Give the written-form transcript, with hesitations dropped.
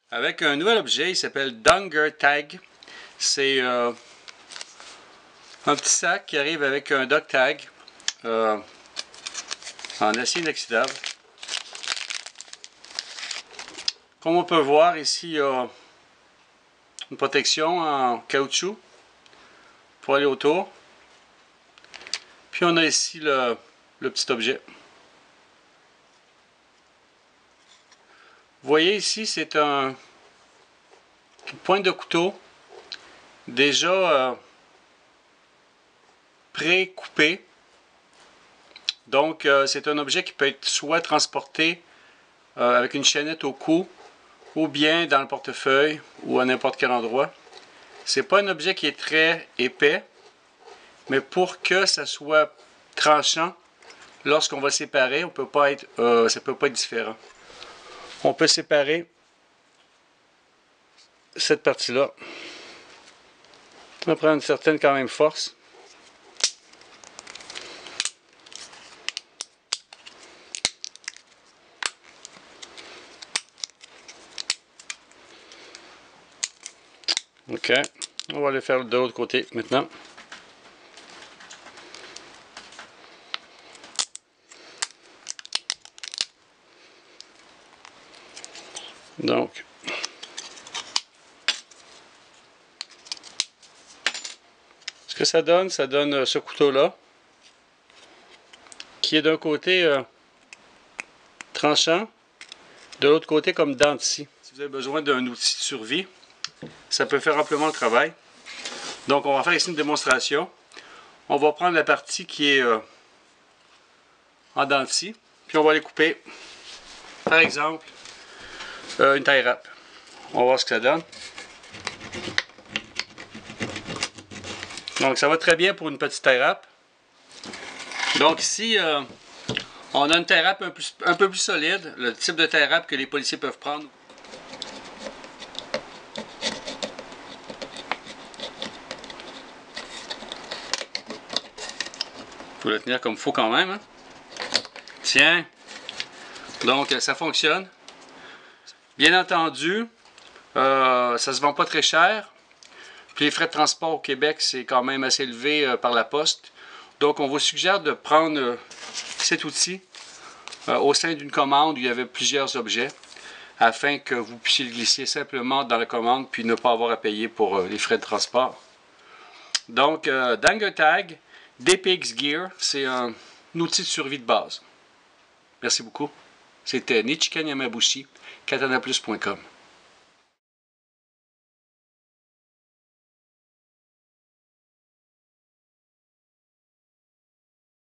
avec un nouvel objet, il s'appelle Dunger Tag. C'est un petit sac qui arrive avec un Duck Tag en acier inoxydable. Comme on peut voir ici, il y a une protection en caoutchouc pour aller autour. Puis on a ici le petit objet. Vous voyez ici, c'est une pointe de couteau déjà pré-coupé. Donc c'est un objet qui peut être soit transporté avec une chaînette au cou, ou bien dans le portefeuille, ou à n'importe quel endroit. C'est pas un objet qui est très épais, mais pour que ça soit tranchant, lorsqu'on va séparer, ça peut pas être différent. On peut séparer cette partie-là. Ça prend une certaine quand même force. Ok, on va aller faire de l'autre côté maintenant. Donc, ce que ça donne ce couteau-là, qui est d'un côté tranchant, de l'autre côté comme dent de scie. Si vous avez besoin d'un outil de survie, ça peut faire amplement le travail. Donc, on va faire ici une démonstration. On va prendre la partie qui est en dent de scie, puis on va les couper. Par exemple, une tie wrap. On va voir ce que ça donne. Donc ça va très bien pour une petite tie wrap. Donc ici, on a une tie wrap un peu plus solide, le type de tie wrap que les policiers peuvent prendre. Il faut le tenir comme il faut quand même. Hein? Tiens! Donc ça fonctionne. Bien entendu, ça se vend pas très cher. Puis les frais de transport au Québec, c'est quand même assez élevé par la poste. Donc on vous suggère de prendre cet outil au sein d'une commande où il y avait plusieurs objets, afin que vous puissiez le glisser simplement dans la commande puis ne pas avoir à payer pour les frais de transport. Donc Dunger Tag, DPX Gear, c'est un outil de survie de base. Merci beaucoup. C'était Nichiken Yamabushi, katanaplus.com.